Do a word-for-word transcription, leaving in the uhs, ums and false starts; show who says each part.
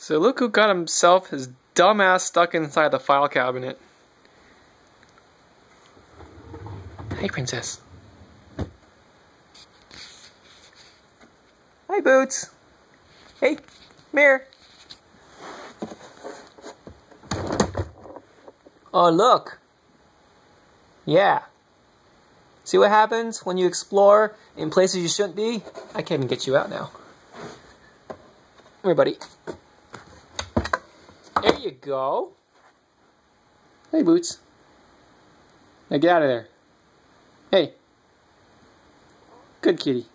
Speaker 1: So look who got himself his dumbass stuck inside the file cabinet. Hey, princess. Hi, Boots. Hey, Mirror. Oh, look. Yeah. See what happens when you explore in places you shouldn't be? I can't even get you out now. Come here, buddy. There you go. Hey, Boots. Now get out of there. Hey. Good kitty.